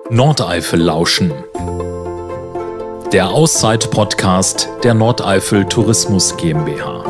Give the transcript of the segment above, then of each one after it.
Nordeifel lauschen. Der Auszeit-Podcast der Nordeifel Tourismus GmbH.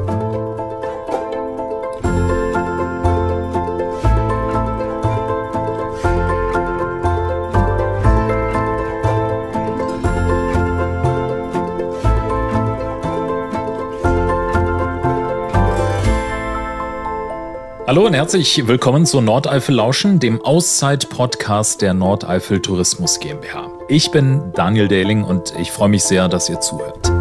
Hallo und herzlich willkommen zu Nordeifel lauschen, dem Auszeit-Podcast der Nordeifel Tourismus GmbH. Ich bin Daniel Dehling und ich freue mich sehr, dass ihr zuhört.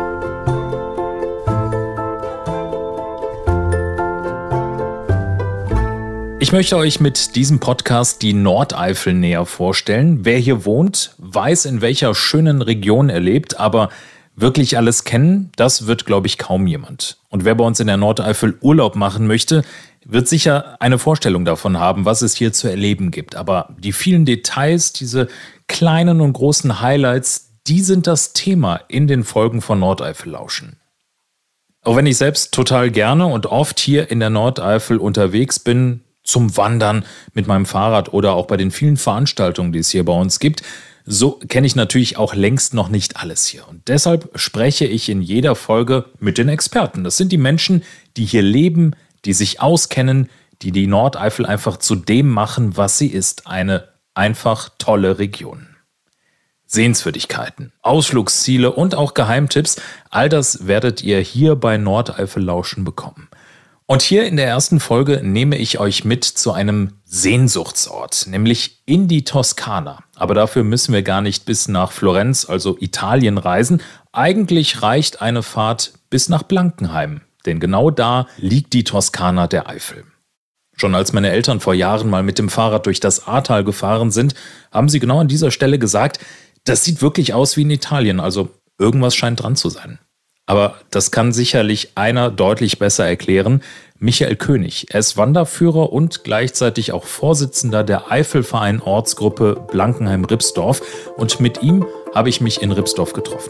Ich möchte euch mit diesem Podcast die Nordeifel näher vorstellen. Wer hier wohnt, weiß, in welcher schönen Region er lebt, aber wirklich alles kennen, das wird, glaube ich, kaum jemand. Und wer bei uns in der Nordeifel Urlaub machen möchte, wird sicher eine Vorstellung davon haben, was es hier zu erleben gibt. Aber die vielen Details, diese kleinen und großen Highlights, die sind das Thema in den Folgen von Nordeifel lauschen. Auch wenn ich selbst total gerne und oft hier in der Nordeifel unterwegs bin, zum Wandern mit meinem Fahrrad oder auch bei den vielen Veranstaltungen, die es hier bei uns gibt, so kenne ich natürlich auch längst noch nicht alles hier. Und deshalb spreche ich in jeder Folge mit den Experten. Das sind die Menschen, die hier leben, die sich auskennen, die die Nordeifel einfach zu dem machen, was sie ist. Eine einfach tolle Region. Sehenswürdigkeiten, Ausflugsziele und auch Geheimtipps, all das werdet ihr hier bei Nordeifel lauschen bekommen. Und hier in der ersten Folge nehme ich euch mit zu einem Sehnsuchtsort, nämlich in die Toskana. Aber dafür müssen wir gar nicht bis nach Florenz, also Italien, reisen. Eigentlich reicht eine Fahrt bis nach Blankenheim, denn genau da liegt die Toskana der Eifel. Schon als meine Eltern vor Jahren mal mit dem Fahrrad durch das Ahrtal gefahren sind, haben sie genau an dieser Stelle gesagt, das sieht wirklich aus wie in Italien, also irgendwas scheint dran zu sein. Aber das kann sicherlich einer deutlich besser erklären, Michael König. Er ist Wanderführer und gleichzeitig auch Vorsitzender der Eifelverein Ortsgruppe Blankenheim-Ripsdorf und mit ihm habe ich mich in Ripsdorf getroffen.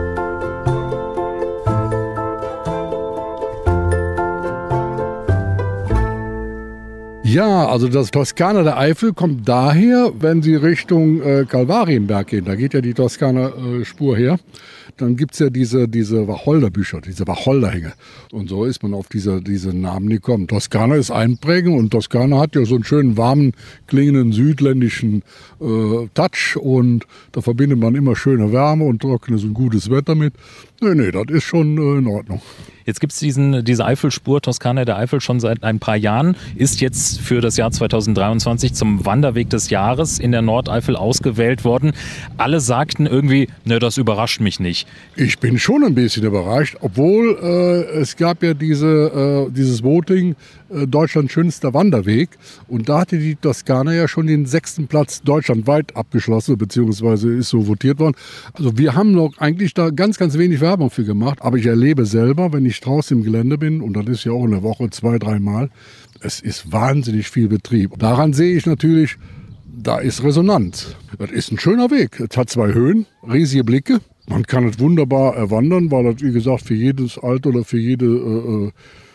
Ja, also das Toskana der Eifel kommt daher, wenn Sie Richtung Kalvarienberg gehen. Da geht ja die Toskana-Spur her. Dann gibt es ja diese Wacholderbüscher, diese Wacholderhänge. Und so ist man auf diese Namen gekommen. Toskana ist Einprägung und Toskana hat ja so einen schönen, warmen, klingenden südländischen Touch. Und da verbindet man immer schöne Wärme und trockenes und gutes Wetter mit. Nee, das ist schon in Ordnung. Jetzt gibt es diese Eifelspur Toskana der Eifel schon seit ein paar Jahren, ist jetzt für das Jahr 2023 zum Wanderweg des Jahres in der Nordeifel ausgewählt worden. Alle sagten irgendwie, ne, das überrascht mich nicht. Ich bin schon ein bisschen überrascht, obwohl es gab ja dieses Voting Deutschlands schönster Wanderweg und da hatte die Toskana ja schon den 6. Platz deutschlandweit abgeschlossen, beziehungsweise ist so votiert worden. Also wir haben noch eigentlich da ganz, ganz wenig Werbung für gemacht, aber ich erlebe selber, wenn ich draußen im Gelände bin, und das ist ja auch in der Woche 2-3 Mal, es ist wahnsinnig viel Betrieb. Daran sehe ich natürlich, da ist Resonanz. Das ist ein schöner Weg. Es hat 2 Höhen, riesige Blicke. Man kann es wunderbar erwandern, weil das, wie gesagt, für jedes Alter oder für jeden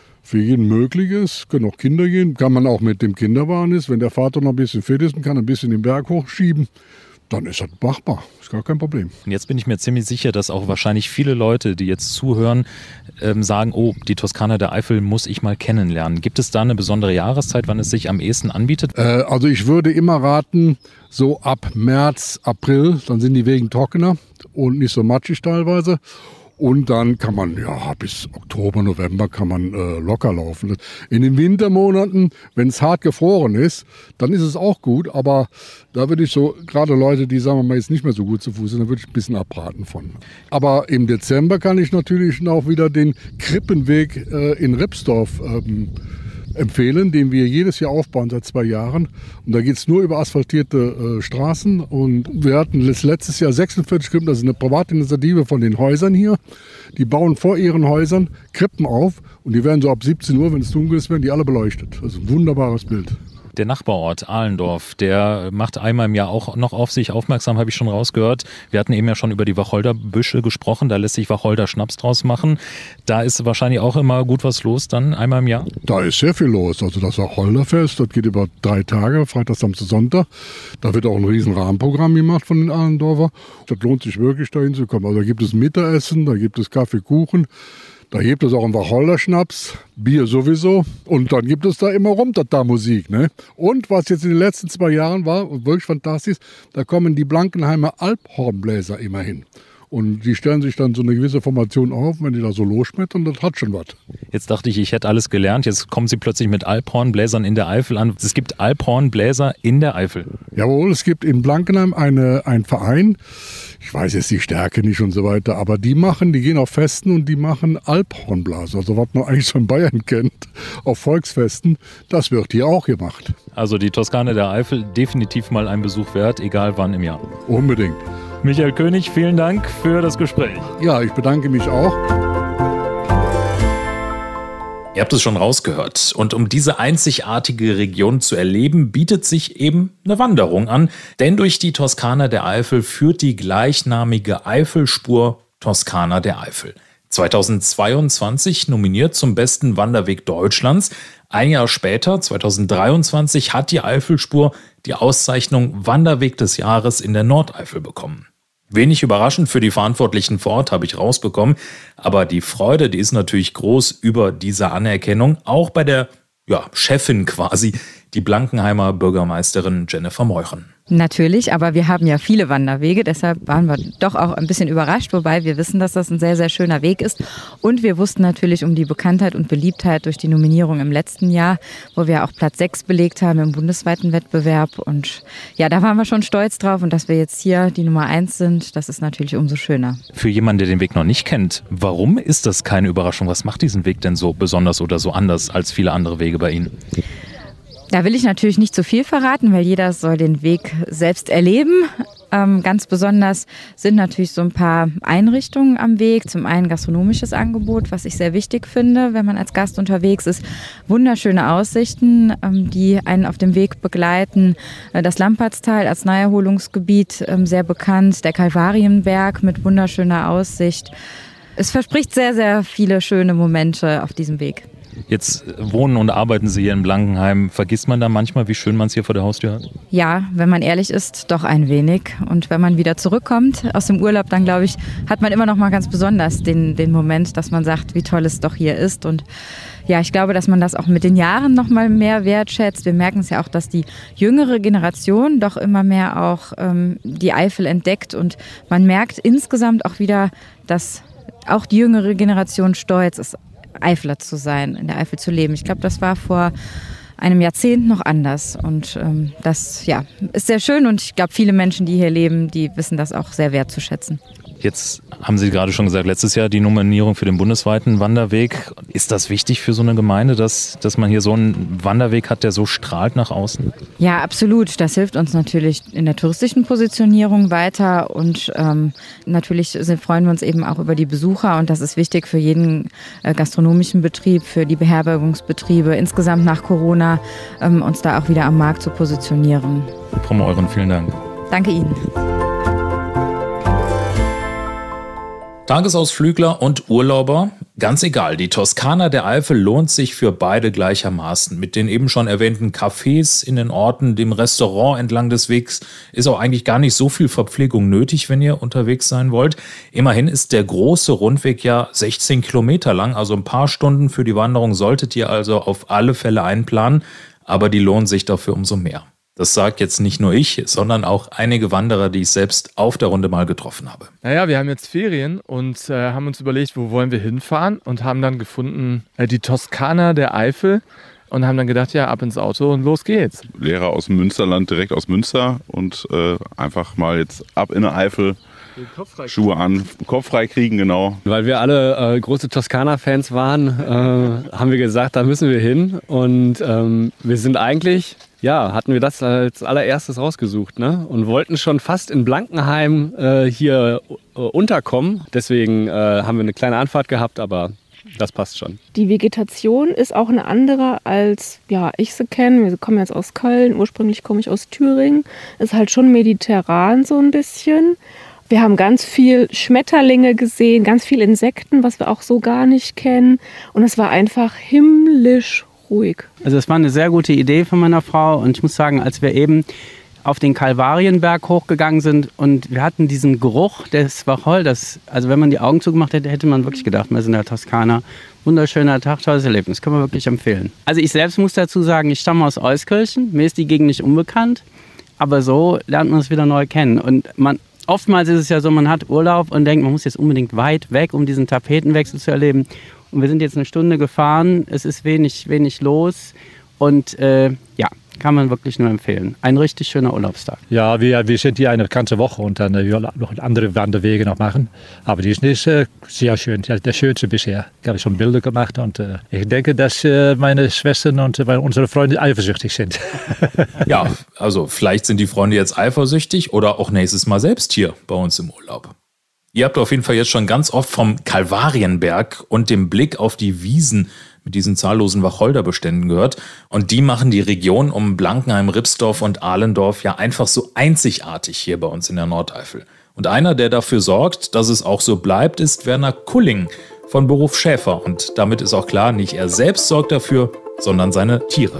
möglich ist. Können auch Kinder gehen. Kann man auch mit dem Kinderwagen ist. Wenn der Vater noch ein bisschen fit ist und kann ein bisschen den Berg hochschieben, dann ist das machbar. Ist gar kein Problem. Und jetzt bin ich mir ziemlich sicher, dass auch wahrscheinlich viele Leute, die jetzt zuhören, sagen, oh, die Toskana der Eifel muss ich mal kennenlernen. Gibt es da eine besondere Jahreszeit, wann es sich am ehesten anbietet? Also ich würde immer raten, so ab März, April, dann sind die Wegen trockener und nicht so matschig teilweise. Und dann kann man, ja, bis Oktober, November kann man locker laufen. In den Wintermonaten, wenn es hart gefroren ist, dann ist es auch gut. Aber da würde ich so, gerade Leute, die, sagen wir mal, jetzt nicht mehr so gut zu Fuß sind, da würde ich ein bisschen abraten von. Aber im Dezember kann ich natürlich auch wieder den Krippenweg in Ripsdorf empfehlen, den wir jedes Jahr aufbauen seit 2 Jahren. Und da geht es nur über asphaltierte Straßen. Und wir hatten letztes Jahr 46 Krippen, das ist eine Privatinitiative von den Häusern hier. Die bauen vor ihren Häusern Krippen auf und die werden so ab 17 Uhr, wenn es dunkel ist, werden die alle beleuchtet. Also ein wunderbares Bild. Der Nachbarort Ahlendorf, der macht einmal im Jahr auch noch auf sich aufmerksam, habe ich schon rausgehört. Wir hatten eben ja schon über die Wacholderbüsche gesprochen, da lässt sich Wacholder-Schnaps draus machen. Da ist wahrscheinlich auch immer gut was los dann einmal im Jahr? Da ist sehr viel los. Also das Wacholderfest, das geht über 3 Tage, Freitag, Samstag, Sonntag. Da wird auch ein riesen Rahmenprogramm gemacht von den Ahlendorfer. Das lohnt sich wirklich, da hinzukommen. Also da gibt es Mittagessen, da gibt es Kaffee, Kuchen. Da gibt es auch einen Wacholderschnaps, Bier sowieso. Und dann gibt es da immer da Musik. Ne? Und was jetzt in den letzten 2 Jahren war, wirklich fantastisch, da kommen die Blankenheimer Alphornbläser immer hin. Und die stellen sich dann so eine gewisse Formation auf, wenn die da so losschmettern, das hat schon was. Jetzt dachte ich hätte alles gelernt. Jetzt kommen Sie plötzlich mit Alphornbläsern in der Eifel an. Es gibt Alphornbläser in der Eifel. Jawohl, es gibt in Blankenheim einen Verein. Ich weiß jetzt die Stärke nicht und so weiter, aber die gehen auf Festen und die machen Alphornblaser. Also was man eigentlich so in Bayern kennt, auf Volksfesten, das wird hier auch gemacht. Also die Toskana der Eifel definitiv mal ein Besuch wert, egal wann im Jahr. Unbedingt. Michael König, vielen Dank für das Gespräch. Ja, ich bedanke mich auch. Ihr habt es schon rausgehört. Und um diese einzigartige Region zu erleben, bietet sich eben eine Wanderung an. Denn durch die Toskana der Eifel führt die gleichnamige Eifelspur Toskana der Eifel. 2022 nominiert zum besten Wanderweg Deutschlands. Ein Jahr später, 2023, hat die Eifelspur die Auszeichnung Wanderweg des Jahres in der Nordeifel bekommen. Wenig überraschend für die Verantwortlichen vor Ort, habe ich rausbekommen. Aber die Freude, die ist natürlich groß über diese Anerkennung. Auch bei der Chefin quasi, die Blankenheimer Bürgermeisterin Jennifer Meuchen. Natürlich, aber wir haben ja viele Wanderwege, deshalb waren wir doch auch ein bisschen überrascht, wobei wir wissen, dass das ein sehr, sehr schöner Weg ist. Und wir wussten natürlich um die Bekanntheit und Beliebtheit durch die Nominierung im letzten Jahr, wo wir auch Platz 6 belegt haben im bundesweiten Wettbewerb. Und ja, da waren wir schon stolz drauf, und dass wir jetzt hier die Nummer 1 sind, das ist natürlich umso schöner. Für jemanden, der den Weg noch nicht kennt, warum ist das keine Überraschung? Was macht diesen Weg denn so besonders oder so anders als viele andere Wege bei Ihnen? Da will ich natürlich nicht zu viel verraten, weil jeder soll den Weg selbst erleben. Ganz besonders sind natürlich so ein paar Einrichtungen am Weg. Zum einen gastronomisches Angebot, was ich sehr wichtig finde, wenn man als Gast unterwegs ist. Wunderschöne Aussichten, die einen auf dem Weg begleiten. Das Lampertstal als Naherholungsgebiet, sehr bekannt. Der Kalvarienberg mit wunderschöner Aussicht. Es verspricht sehr, sehr viele schöne Momente auf diesem Weg. Jetzt wohnen und arbeiten Sie hier in Blankenheim. Vergisst man da manchmal, wie schön man es hier vor der Haustür hat? Ja, wenn man ehrlich ist, doch ein wenig. Und wenn man wieder zurückkommt aus dem Urlaub, dann glaube ich, hat man immer noch mal ganz besonders den Moment, dass man sagt, wie toll es doch hier ist. Und ja, ich glaube, dass man das auch mit den Jahren noch mal mehr wertschätzt. Wir merken es ja auch, dass die jüngere Generation doch immer mehr auch die Eifel entdeckt. Und man merkt insgesamt auch wieder, dass auch die jüngere Generation stolz ist, Eifler zu sein, in der Eifel zu leben. Ich glaube, das war vor einem Jahrzehnt noch anders. Und das ist sehr schön. Und ich glaube, viele Menschen, die hier leben, die wissen das auch sehr wertzuschätzen. Jetzt haben Sie gerade schon gesagt, letztes Jahr die Nominierung für den bundesweiten Wanderweg. Ist das wichtig für so eine Gemeinde, dass man hier so einen Wanderweg hat, der so strahlt nach außen? Ja, absolut. Das hilft uns natürlich in der touristischen Positionierung weiter. Und natürlich freuen wir uns eben auch über die Besucher. Und das ist wichtig für jeden gastronomischen Betrieb, für die Beherbergungsbetriebe, insgesamt nach Corona, uns da auch wieder am Markt zu positionieren. Frau Meuren, vielen Dank. Danke Ihnen. Tagesausflügler und Urlauber, ganz egal, die Toskana der Eifel lohnt sich für beide gleichermaßen. Mit den eben schon erwähnten Cafés in den Orten, dem Restaurant entlang des Wegs ist auch eigentlich gar nicht so viel Verpflegung nötig, wenn ihr unterwegs sein wollt. Immerhin ist der große Rundweg ja 16 Kilometer lang, also ein paar Stunden für die Wanderung solltet ihr also auf alle Fälle einplanen, aber die lohnen sich dafür umso mehr. Das sagt jetzt nicht nur ich, sondern auch einige Wanderer, die ich selbst auf der Runde mal getroffen habe. Naja, wir haben jetzt Ferien und haben uns überlegt, wo wollen wir hinfahren, und haben dann gefunden die Toskana der Eifel und haben dann gedacht, ja, ab ins Auto und los geht's. Lehrer aus dem Münsterland, direkt aus Münster, und einfach mal jetzt ab in der Eifel. Schuhe an, Kopf frei kriegen, genau. Weil wir alle große Toskana-Fans waren, haben wir gesagt, da müssen wir hin. Und wir sind eigentlich, hatten wir das als allererstes rausgesucht, ne? Und wollten schon fast in Blankenheim hier unterkommen. Deswegen haben wir eine kleine Anfahrt gehabt, aber das passt schon. Die Vegetation ist auch eine andere, als ich sie kenne. Wir kommen jetzt aus Köln, ursprünglich komme ich aus Thüringen. Ist halt schon mediterran so ein bisschen. Wir haben ganz viel Schmetterlinge gesehen, ganz viel Insekten, was wir auch so gar nicht kennen. Und es war einfach himmlisch ruhig. Also es war eine sehr gute Idee von meiner Frau. Und ich muss sagen, als wir eben auf den Kalvarienberg hochgegangen sind und wir hatten diesen Geruch des Wacholders, also wenn man die Augen zugemacht hätte, hätte man wirklich gedacht, wir sind in der Toskana. Wunderschöner Tag, tolles Erlebnis, können wir wirklich empfehlen. Also ich selbst muss dazu sagen, ich stamme aus Euskirchen, mir ist die Gegend nicht unbekannt, aber so lernt man es wieder neu kennen. Und oftmals ist es ja so, man hat Urlaub und denkt, man muss jetzt unbedingt weit weg, um diesen Tapetenwechsel zu erleben. Und wir sind jetzt eine Stunde gefahren, es ist wenig los und kann man wirklich nur empfehlen. Ein richtig schöner Urlaubstag. Ja, wir sind hier eine ganze Woche und dann wir noch andere Wanderwege noch machen. Aber die ist sehr schön, der schönste bisher. Ich habe schon Bilder gemacht und ich denke, dass meine Schwestern und unsere Freunde eifersüchtig sind. Ja, also vielleicht sind die Freunde jetzt eifersüchtig oder auch nächstes Mal selbst hier bei uns im Urlaub. Ihr habt auf jeden Fall jetzt schon ganz oft vom Kalvarienberg und dem Blick auf die Wiesen mit diesen zahllosen Wacholderbeständen gehört. Und die machen die Region um Blankenheim, Ripsdorf und Ahlendorf ja einfach so einzigartig hier bei uns in der Nordeifel. Und einer, der dafür sorgt, dass es auch so bleibt, ist Werner Kulling von Beruf Schäfer. Und damit ist auch klar, nicht er selbst sorgt dafür, sondern seine Tiere.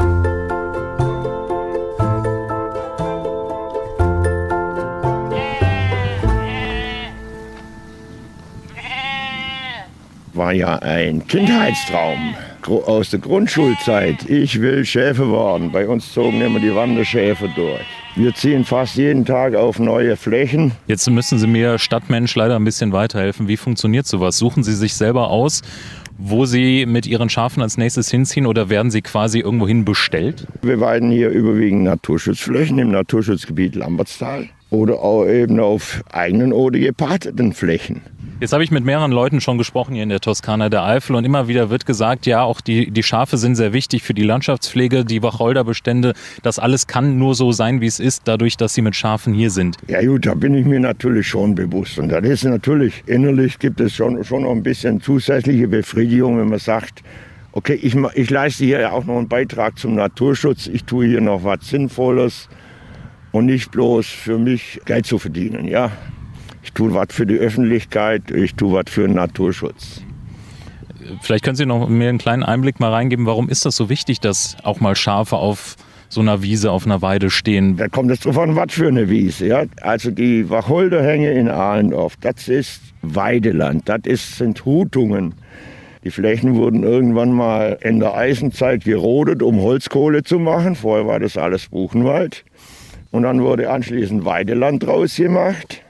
War ja ein Kindheitstraum aus der Grundschulzeit. Ich will Schäfer werden. Bei uns zogen immer die Wanderschäfer durch. Wir ziehen fast jeden Tag auf neue Flächen. Jetzt müssen Sie mir Stadtmensch leider ein bisschen weiterhelfen. Wie funktioniert sowas? Suchen Sie sich selber aus, wo Sie mit Ihren Schafen als nächstes hinziehen oder werden Sie quasi irgendwohin bestellt? Wir weiden hier überwiegend Naturschutzflächen im Naturschutzgebiet Lambertstal oder auch eben auf eigenen oder gepateten Flächen. Jetzt habe ich mit mehreren Leuten schon gesprochen hier in der Toskana der Eifel und immer wieder wird gesagt, ja, auch die Schafe sind sehr wichtig für die Landschaftspflege, die Wacholderbestände. Das alles kann nur so sein, wie es ist, dadurch, dass Sie mit Schafen hier sind. Ja gut, da bin ich mir natürlich schon bewusst. Und das ist natürlich, innerlich gibt es schon noch ein bisschen zusätzliche Befriedigung, wenn man sagt, okay, ich leiste hier auch noch einen Beitrag zum Naturschutz, ich tue hier noch was Sinnvolles und nicht bloß für mich Geld zu verdienen, ja. Ich tue was für die Öffentlichkeit, ich tue was für den Naturschutz. Vielleicht können Sie noch mir einen kleinen Einblick mal reingeben, warum ist das so wichtig, dass auch mal Schafe auf so einer Wiese, auf einer Weide stehen? Da kommt es drauf an, was für eine Wiese. Ja? Also die Wacholderhänge in Ahlendorf, das ist Weideland, sind Hutungen. Die Flächen wurden irgendwann mal in der Eisenzeit gerodet, um Holzkohle zu machen. Vorher war das alles Buchenwald. Und dann wurde anschließend Weideland draus gemacht.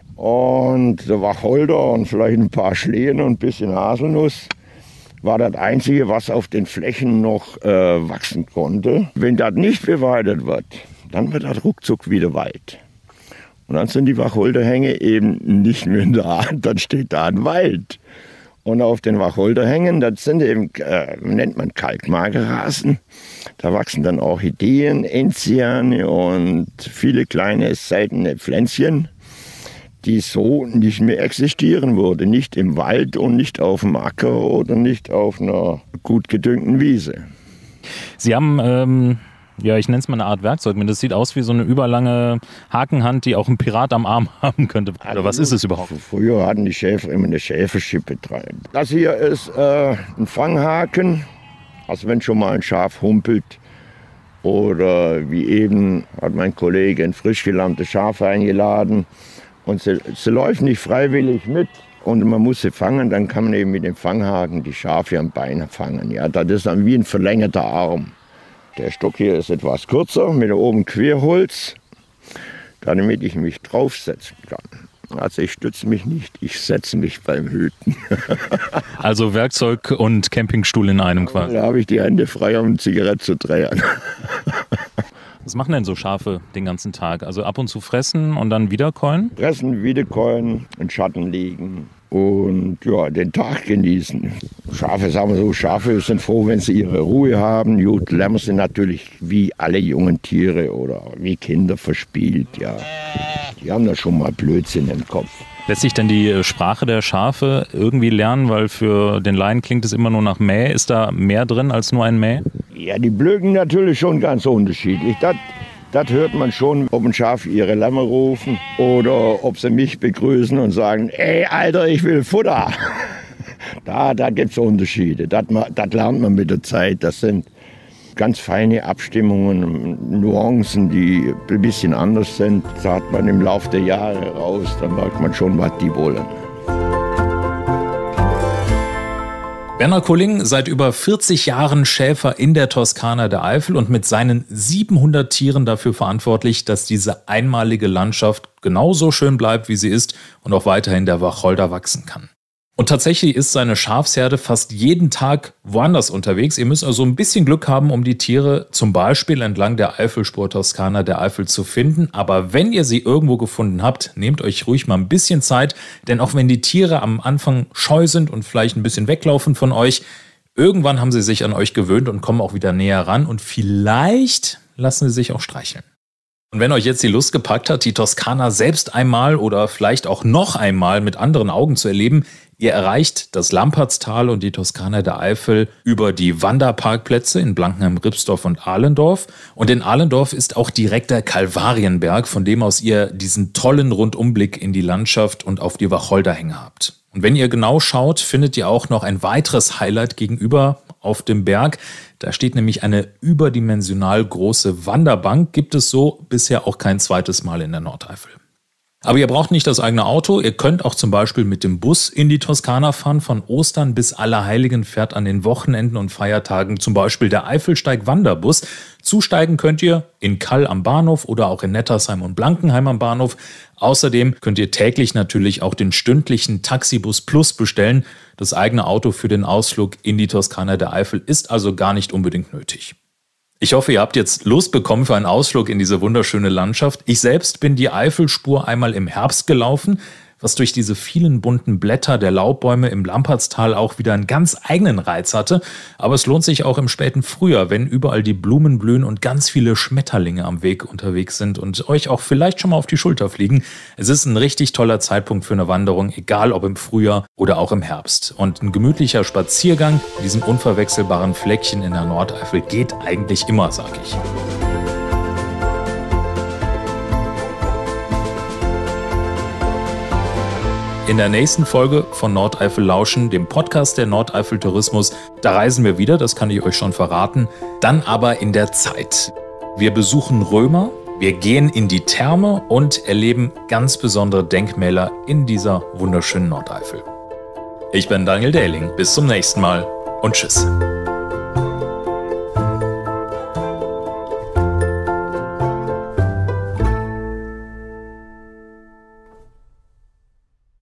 Und der Wacholder und vielleicht ein paar Schlehen und ein bisschen Haselnuss war das Einzige, was auf den Flächen noch wachsen konnte. Wenn das nicht beweidet wird, dann wird das ruckzuck wieder Wald. Und dann sind die Wacholderhänge eben nicht mehr da, dann steht da ein Wald. Und auf den Wacholderhängen, das sind eben, nennt man Kalkmagerrasen. Da wachsen dann Orchideen, Enziane und viele kleine seltene Pflänzchen, die so nicht mehr existieren würde. Nicht im Wald und nicht auf dem Acker oder nicht auf einer gut gedüngten Wiese. Sie haben, ich nenne es mal eine Art Werkzeug. Das sieht aus wie so eine überlange Hakenhand, die auch ein Pirat am Arm haben könnte. Oder was ist es überhaupt? Früher hatten die Schäfer immer eine Schäferschippe dran. Das hier ist ein Fanghaken. Also wenn schon mal ein Schaf humpelt oder wie eben hat mein Kollege ein frisch gelammtes Schaf eingeladen. Und sie läuft nicht freiwillig mit und man muss sie fangen, dann kann man eben mit dem Fanghaken die Schafe am Bein fangen. Ja, das ist dann wie ein verlängerter Arm. Der Stock hier ist etwas kürzer, mit oben Querholz, damit ich mich draufsetzen kann. Also ich stütze mich nicht, ich setze mich beim Hüten. Also Werkzeug und Campingstuhl in einem quasi. Da habe ich die Hände frei, um eine Zigarette zu drehen. Was machen denn so Schafe den ganzen Tag? Also ab und zu fressen und dann wiederkäuen? Fressen, wiederkäuen, in Schatten liegen und ja, den Tag genießen. Schafe, sagen wir so, Schafe sind froh, wenn sie ihre Ruhe haben. Gut, Lämmer sind natürlich wie alle jungen Tiere oder wie Kinder verspielt. Ja. Die haben da schon mal Blödsinn im Kopf. Lässt sich denn die Sprache der Schafe irgendwie lernen? Weil für den Laien klingt es immer nur nach Mäh. Ist da mehr drin als nur ein Mäh? Ja, die blöken natürlich schon ganz unterschiedlich. Das hört man schon, ob ein Schaf ihre Lämmer rufen oder ob sie mich begrüßen und sagen, ey Alter, ich will Futter. Da gibt es Unterschiede. Das lernt man mit der Zeit. Das sind ganz feine Abstimmungen, Nuancen, die ein bisschen anders sind. Das hat man im Laufe der Jahre raus. Da merkt man schon, was die wollen. Werner Kulling, seit über 40 Jahren Schäfer in der Toskana der Eifel und mit seinen 700 Tieren dafür verantwortlich, dass diese einmalige Landschaft genauso schön bleibt, wie sie ist und auch weiterhin der Wacholder wachsen kann. Und tatsächlich ist seine Schafsherde fast jeden Tag woanders unterwegs. Ihr müsst also ein bisschen Glück haben, um die Tiere zum Beispiel entlang der Eifelspur Toskana der Eifel zu finden. Aber wenn ihr sie irgendwo gefunden habt, nehmt euch ruhig mal ein bisschen Zeit. Denn auch wenn die Tiere am Anfang scheu sind und vielleicht ein bisschen weglaufen von euch, irgendwann haben sie sich an euch gewöhnt und kommen auch wieder näher ran. Und vielleicht lassen sie sich auch streicheln. Und wenn euch jetzt die Lust gepackt hat, die Toskana selbst einmal oder vielleicht auch noch einmal mit anderen Augen zu erleben, ihr erreicht das Lampertstal und die Toskana der Eifel über die Wanderparkplätze in Blankenheim, Ripsdorf und Ahlendorf. Und in Ahlendorf ist auch direkt der Kalvarienberg, von dem aus ihr diesen tollen Rundumblick in die Landschaft und auf die Wacholderhänge habt. Und wenn ihr genau schaut, findet ihr auch noch ein weiteres Highlight gegenüber auf dem Berg. Da steht nämlich eine überdimensional große Wanderbank. Gibt es so bisher auch kein zweites Mal in der Nordeifel. Aber ihr braucht nicht das eigene Auto. Ihr könnt auch zum Beispiel mit dem Bus in die Toskana fahren. Von Ostern bis Allerheiligen fährt an den Wochenenden und Feiertagen zum Beispiel der Eifelsteig-Wanderbus. Zusteigen könnt ihr in Kall am Bahnhof oder auch in Nettersheim und Blankenheim am Bahnhof. Außerdem könnt ihr täglich natürlich auch den stündlichen Taxibus Plus bestellen. Das eigene Auto für den Ausflug in die Toskana der Eifel ist also gar nicht unbedingt nötig. Ich hoffe, ihr habt jetzt Lust bekommen für einen Ausflug in diese wunderschöne Landschaft. Ich selbst bin die Eifelspur einmal im Herbst gelaufen, was durch diese vielen bunten Blätter der Laubbäume im Lampertstal auch wieder einen ganz eigenen Reiz hatte. Aber es lohnt sich auch im späten Frühjahr, wenn überall die Blumen blühen und ganz viele Schmetterlinge am Weg unterwegs sind und euch auch vielleicht schon mal auf die Schulter fliegen. Es ist ein richtig toller Zeitpunkt für eine Wanderung, egal ob im Frühjahr oder auch im Herbst. Und ein gemütlicher Spaziergang in diesem unverwechselbaren Fleckchen in der Nordeifel geht eigentlich immer, sag ich. In der nächsten Folge von Nordeifel Lauschen, dem Podcast der Nordeifel Tourismus, da reisen wir wieder, das kann ich euch schon verraten, dann aber in der Zeit. Wir besuchen Römer, wir gehen in die Therme und erleben ganz besondere Denkmäler in dieser wunderschönen Nordeifel. Ich bin Daniel Dehling, bis zum nächsten Mal und tschüss.